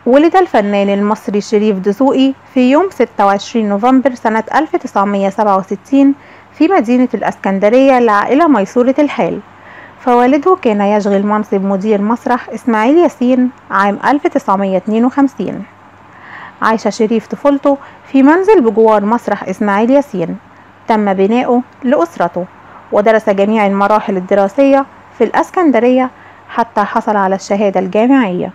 ولد الفنان المصري شريف دسوقي في يوم 26 نوفمبر سنة 1967 في مدينة الإسكندرية لعائلة ميسورة الحال. فوالده كان يشغل منصب مدير مسرح إسماعيل ياسين عام 1952. عاش شريف طفولته في منزل بجوار مسرح إسماعيل ياسين، تم بناؤه لأسرته، ودرس جميع المراحل الدراسية في الإسكندرية حتى حصل على الشهادة الجامعية.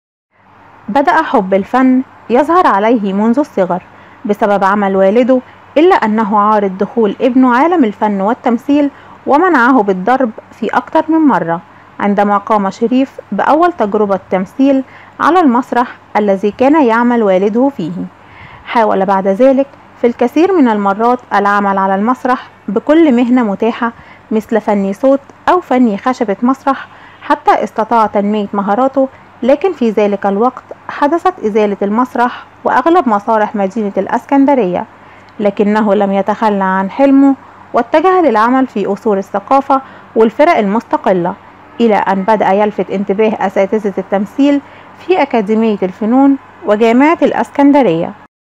بدأ حب الفن يظهر عليه منذ الصغر بسبب عمل والده، إلا أنه عارض دخول ابنه عالم الفن والتمثيل ومنعه بالضرب في أكثر من مرة عندما قام شريف بأول تجربة تمثيل على المسرح الذي كان يعمل والده فيه. حاول بعد ذلك في الكثير من المرات العمل على المسرح بكل مهنة متاحة مثل فني صوت أو فني خشبة مسرح حتى استطاع تنمية مهاراته، لكن في ذلك الوقت حدثت إزالة المسرح وأغلب مسارح مدينة الإسكندرية، لكنه لم يتخلى عن حلمه واتجه للعمل في أصول الثقافة والفرق المستقلة، إلى أن بدأ يلفت انتباه أساتذة التمثيل في أكاديمية الفنون وجامعة الإسكندرية.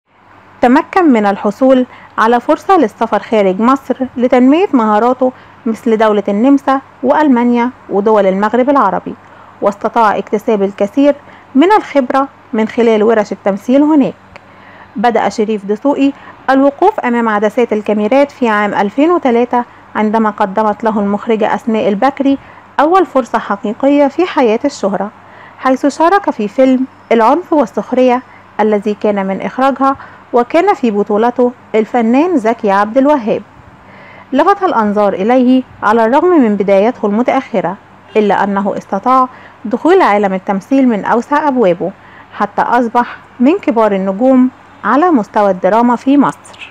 تمكن من الحصول على فرصة للسفر خارج مصر لتنمية مهاراته مثل دولة النمسا وألمانيا ودول المغرب العربي، واستطاع اكتساب الكثير من الخبرة من خلال ورش التمثيل هناك. بدأ شريف دسوقي الوقوف أمام عدسات الكاميرات في عام 2003 عندما قدمت له المخرجة أسماء البكري أول فرصة حقيقية في حياة الشهرة، حيث شارك في فيلم العنف والسخرية الذي كان من إخراجها، وكان في بطولته الفنان زكي عبد الوهاب. لفت الأنظار إليه على الرغم من بدايته المتأخرة، إلا أنه استطاع دخول عالم التمثيل من أوسع أبوابه حتى أصبح من كبار النجوم على مستوى الدراما في مصر.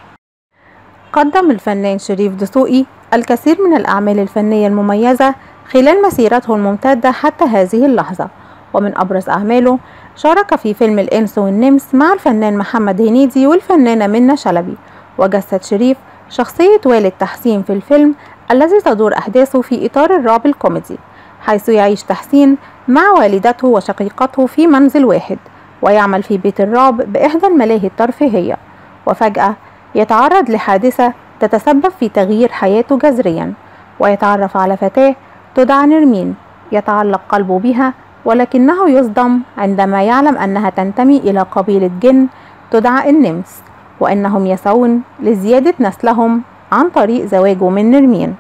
قدم الفنان شريف دسوقي الكثير من الأعمال الفنية المميزة خلال مسيرته الممتدة حتى هذه اللحظة، ومن أبرز أعماله شارك في فيلم الإنس والنمس مع الفنان محمد هنيدي والفنانة منة شلبي، وجسد شريف شخصية والد تحسين في الفيلم الذي تدور أحداثه في إطار الرعب الكوميدي، حيث يعيش تحسين مع والدته وشقيقته في منزل واحد ويعمل في بيت الرعب بإحدى الملاهي الترفيهية، وفجأة يتعرض لحادثة تتسبب في تغيير حياته جذريا، ويتعرف على فتاة تدعى نرمين يتعلق قلبه بها، ولكنه يصدم عندما يعلم أنها تنتمي إلى قبيلة جن تدعى النمس، وأنهم يسعون لزيادة نسلهم عن طريق زواجه من نرمين.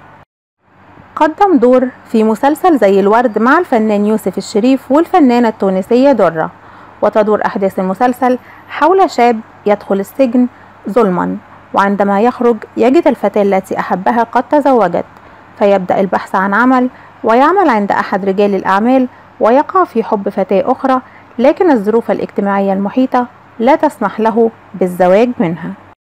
قدم دور في مسلسل زي الورد مع الفنان يوسف الشريف والفنانة التونسية درة، وتدور أحداث المسلسل حول شاب يدخل السجن ظلما، وعندما يخرج يجد الفتاة التي أحبها قد تزوجت، فيبدأ البحث عن عمل ويعمل عند أحد رجال الأعمال ويقع في حب فتاة أخرى، لكن الظروف الاجتماعية المحيطة لا تسمح له بالزواج منها.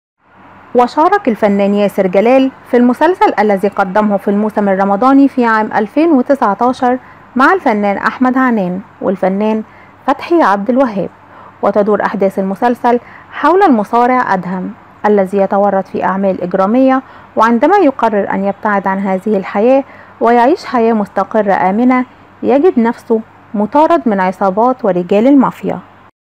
وشارك الفنان ياسر جلال في المسلسل الذي قدمه في الموسم الرمضاني في عام 2019 مع الفنان أحمد عنان والفنان فتحي عبد الوهاب، وتدور أحداث المسلسل حول المصارع أدهم الذي يتورط في أعمال إجرامية، وعندما يقرر أن يبتعد عن هذه الحياة ويعيش حياة مستقرة آمنة يجد نفسه مطارد من عصابات ورجال المافيا.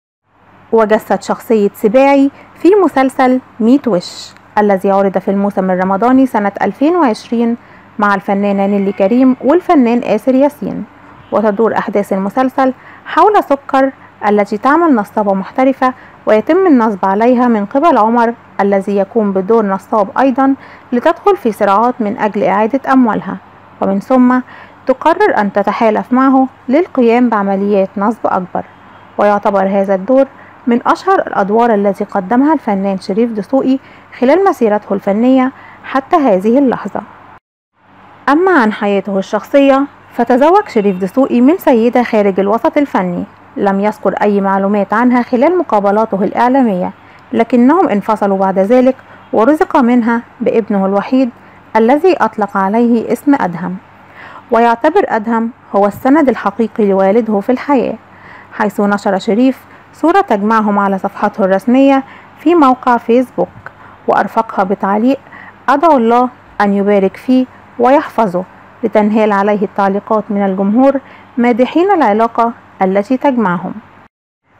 وجسد شخصية سباعي في مسلسل 100 وش الذي عرض في الموسم الرمضاني سنة 2020 مع الفنانة نيلي كريم والفنان آسر ياسين، وتدور أحداث المسلسل حول سكر التي تعمل نصابة محترفة ويتم النصب عليها من قبل عمر الذي يقوم بدور نصاب أيضا لتدخل في صراعات من أجل إعادة أموالها، ومن ثم تقرر أن تتحالف معه للقيام بعمليات نصب أكبر. ويعتبر هذا الدور من أشهر الأدوار التي قدمها الفنان شريف دسوقي خلال مسيرته الفنية حتى هذه اللحظة. أما عن حياته الشخصية فتزوج شريف دسوقي من سيدة خارج الوسط الفني لم يذكر أي معلومات عنها خلال مقابلاته الإعلامية، لكنهم انفصلوا بعد ذلك ورزق منها بابنه الوحيد الذي أطلق عليه اسم أدهم. ويعتبر أدهم هو السند الحقيقي لوالده في الحياة، حيث نشر شريف صورة تجمعهم على صفحته الرسمية في موقع فيسبوك وأرفقها بتعليق: أدعو الله أن يبارك فيه ويحفظه، لتنهال عليه التعليقات من الجمهور مادحين العلاقة التي تجمعهم.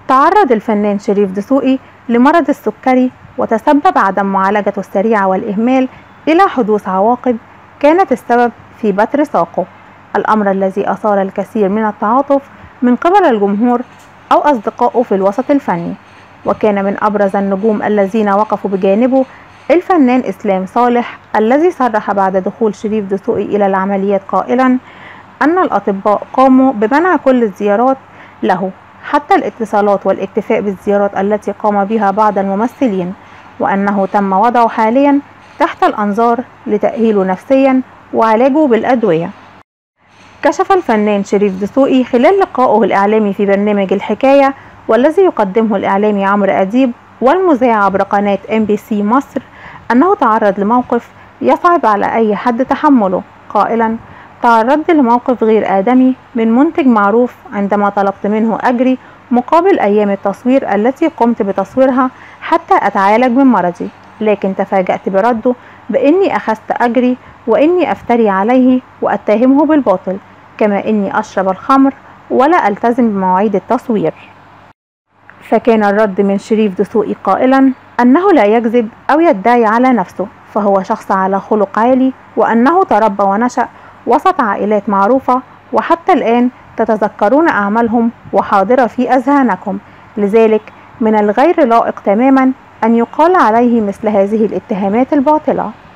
تعرض الفنان شريف دسوقي لمرض السكري، وتسبب عدم معالجته السريعة والإهمال إلى حدوث عواقب كانت السبب في بتر ساقه، الأمر الذي أثار الكثير من التعاطف من قبل الجمهور أو أصدقائه في الوسط الفني. وكان من أبرز النجوم الذين وقفوا بجانبه الفنان إسلام صالح، الذي صرح بعد دخول شريف دسوقي إلى العمليات قائلا أن الأطباء قاموا بمنع كل الزيارات له، حتى الاتصالات والاكتفاء بالزيارات التي قام بها بعض الممثلين، وأنه تم وضعه حاليا تحت الأنظار لتأهيله نفسيا وعلاجه بالأدوية. كشف الفنان شريف دسوقي خلال لقائه الإعلامي في برنامج الحكاية، والذي يقدمه الإعلامي عمرو أديب والمذيع عبر قناة MBC مصر، أنه تعرض لموقف يصعب على أي حد تحمله، قائلا: تعرضت لموقف غير آدمي من منتج معروف عندما طلبت منه أجري مقابل أيام التصوير التي قمت بتصويرها حتى أتعالج من مرضي، لكن تفاجأت برده بإني أخذت أجري وإني أفتري عليه وأتهمه بالباطل، كما إني أشرب الخمر ولا ألتزم بمواعيد التصوير. فكان الرد من شريف دسوقي قائلا أنه لا يكذب أو يدعي على نفسه، فهو شخص على خلق عالي، وأنه تربى ونشأ وسط عائلات معروفة، وحتى الآن تتذكرون أعمالهم وحاضرة في أذهانكم، لذلك من الغير لائق تماما أن يقال عليه مثل هذه الاتهامات الباطلة.